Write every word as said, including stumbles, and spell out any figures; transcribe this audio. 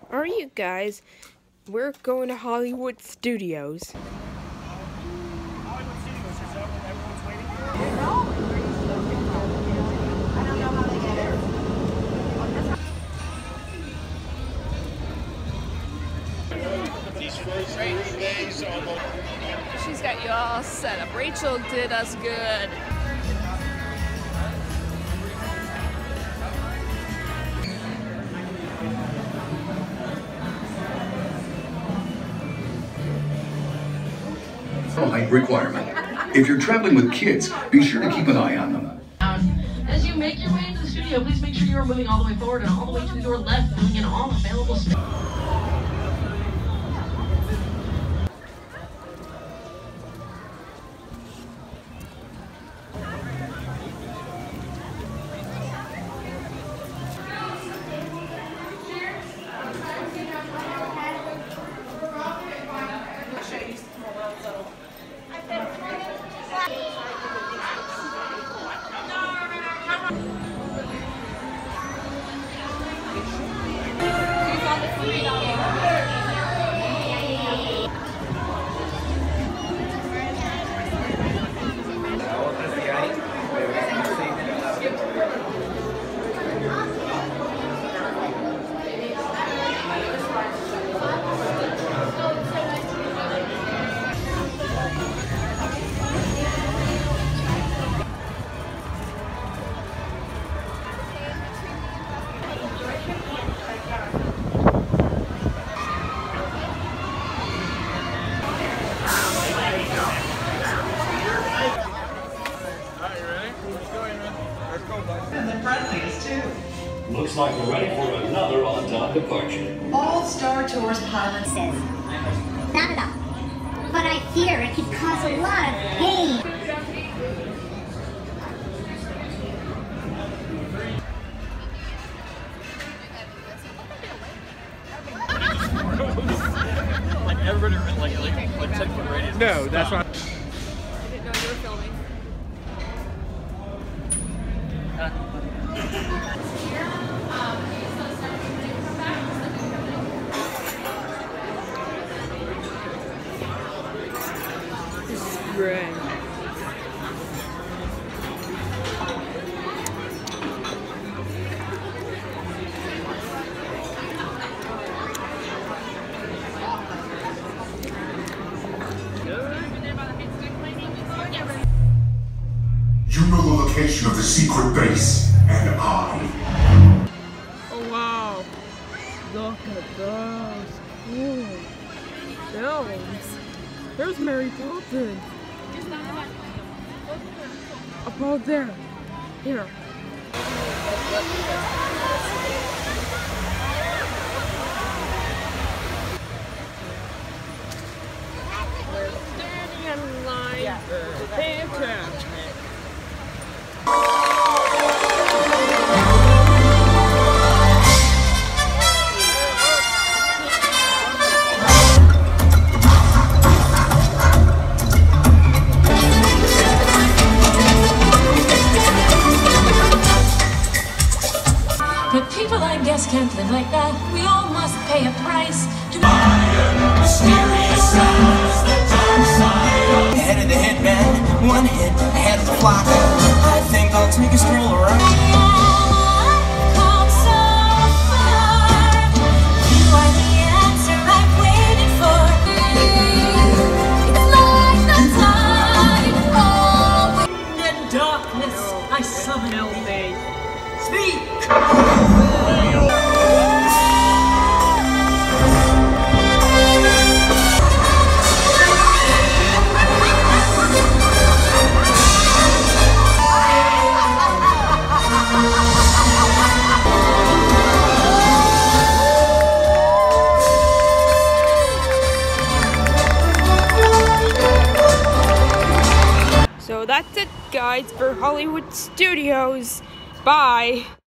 Are you guys? We're going to Hollywood Studios. Hollywood Studios, is that what everyone's waiting for? I don't know how they get it. These first three days on the... She's got you all set up. Rachel did us good. Height requirement. If you're traveling with kids, be sure to keep an eye on them. As you make your way into the studio, please make sure you are moving all the way forward and all the way to your left, moving in all available space. Looks like we're ready for another on-time departure. All Star Tours pilot says, not at all. But I fear it could cause a lot of pain. Like everybody, like, like, like ten foot radius. No, that's not. I didn't know you were filming. Right. You know the location of the secret base, and I. Oh wow. Look at those. Cool. Films. There's Mary Poppins. About there. Here. We're standing in line for Fantastic. But people, I guess, can't live like that. We all must pay a price to Mysterious sounds, the dark side. Head of the hitman, one hit, head of the flock. I think I'll take a stroll around. come so far. You are the answer I've waited for. It's like the tide of wind and darkness. I summon thee. Speak! So that's it, guys, for Hollywood Studios. Bye.